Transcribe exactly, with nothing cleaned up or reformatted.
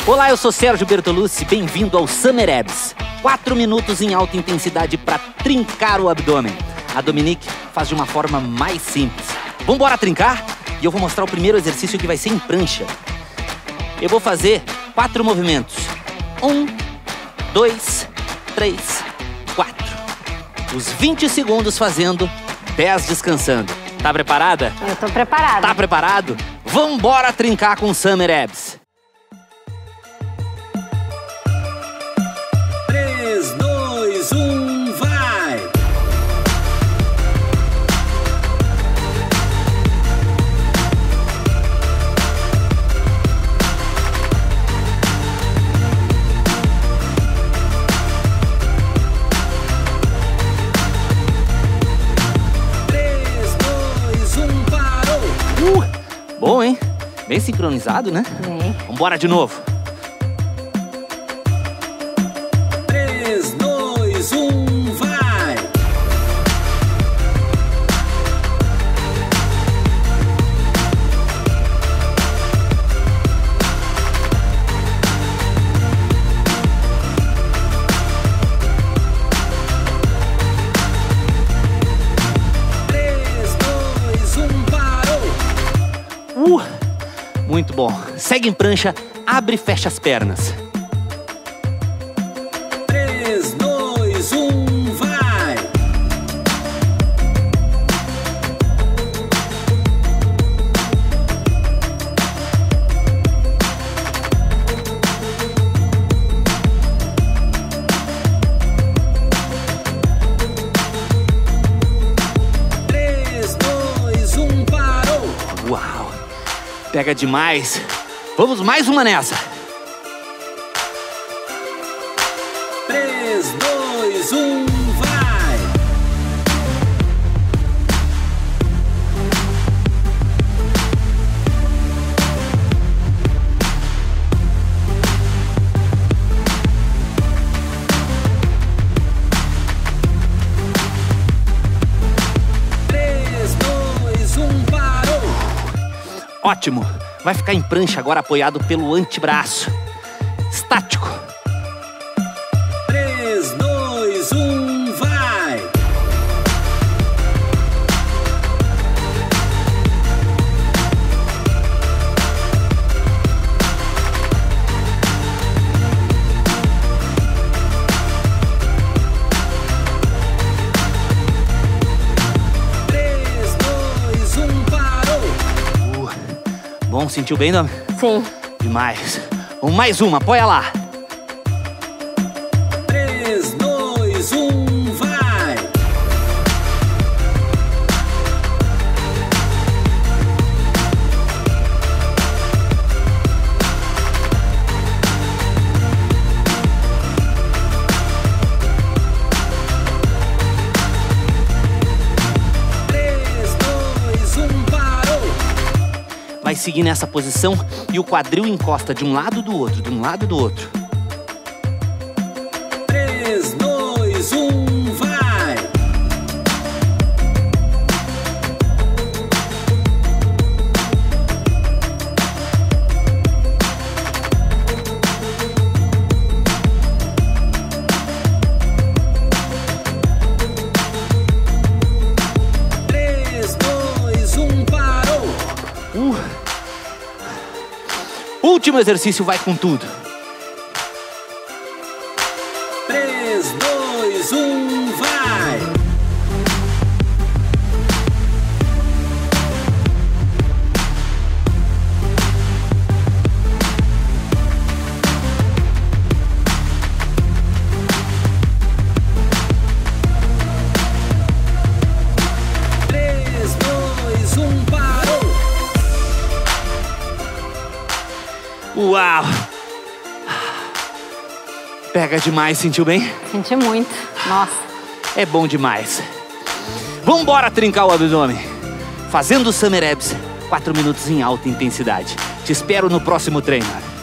Olá, eu sou Sérgio Bertolucci, bem-vindo ao Summer Abs. Quatro minutos em alta intensidade para trincar o abdômen. A Dominique faz de uma forma mais simples. Vamos embora trincar? E eu vou mostrar o primeiro exercício que vai ser em prancha. Eu vou fazer quatro movimentos. Um, dois, três, quatro. Os vinte segundos fazendo, dez descansando. Tá preparada? Eu tô preparada. Tá preparado? Vamos embora trincar com Summer Abs. três, dois, um, vai! três, dois, um, parou! Uh, bom, hein? Bem sincronizado, né? Bem. Vambora de novo. três, dois, um, vai! três, dois, um, parou! Uh, muito bom. Segue em prancha, abre e fecha as pernas. três, dois, um, vai! três, dois, um, parou! Uau, pega demais. Vamos mais uma nessa. três, dois, um, vai! três, dois, um, parou! Ótimo. Vai ficar em prancha agora apoiado pelo antebraço. Estático. três, dois, um, vai! três, dois, um, parou! Uh, bom, sentiu bem, Dom? Sim. Demais. Vamos mais uma, apoia lá. três, dois, um, vai! três, dois, um, parou! Vai seguir nessa posição e o quadril encosta de um lado do outro, de um lado do outro. três, dois, um, vai! três, dois, um, parou! Uh. Último exercício, vai com tudo. três, dois, um, vai! três, dois, um, parou! Uau! Pega demais, sentiu bem? Senti muito. Nossa. É bom demais. Vambora trincar o abdômen. Fazendo o Summer Abs, quatro minutos em alta intensidade. Te espero no próximo treino.